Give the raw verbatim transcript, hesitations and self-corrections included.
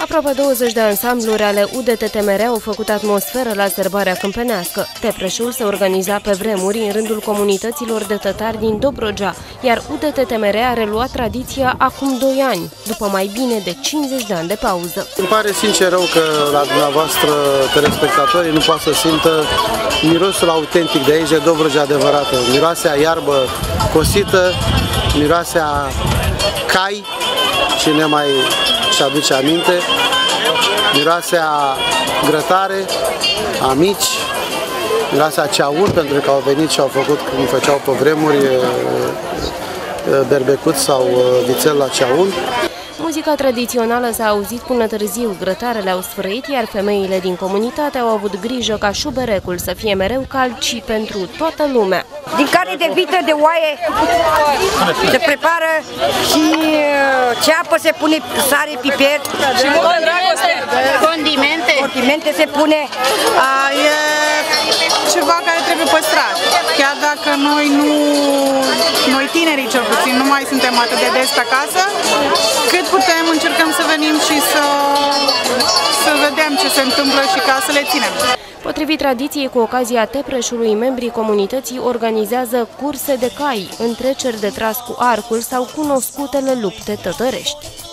Aproape douăzeci de ansambluri ale U D T T M R au făcut atmosferă la sărbarea câmpenească. Tepreșul se organiza pe vremuri în rândul comunităților de tătari din Dobrogea, iar U D T T M R a reluat tradiția acum doi ani, după mai bine de cincizeci de ani de pauză. Îmi pare sincer rău că la dumneavoastră telespectatorii nu poate să simtă mirosul autentic de aici, de Dobrogea adevărată. Miroasea iarbă cosită, miroasea cai, cine mai și aduce aminte, miroasea grătare, amici, miroasea ceaun, pentru că au venit și au făcut, cum făceau pe vremuri, berbecut sau vițel la ceaun. Muzica tradițională s-a auzit până târziu, grătarele au sfârâit, iar femeile din comunitate au avut grijă ca șuberecul să fie mereu cald și pentru toată lumea. Din carne de vită, de oaie, se prepară și ceapă, se pune sare, piper, și multă dragoste, condimente. Condimente se pune. A, e ceva care trebuie păstrat. Chiar dacă noi nu, noi tinerii cel puțin, nu mai suntem atât de des acasă, cât putem încercăm să venim și să, să vedem ce se întâmplă și ca să le ținem. Potrivit tradiției, cu ocazia Tepreșului, membrii comunității organizează curse de cai, întreceri de tras cu arcul sau cunoscutele lupte tătărești.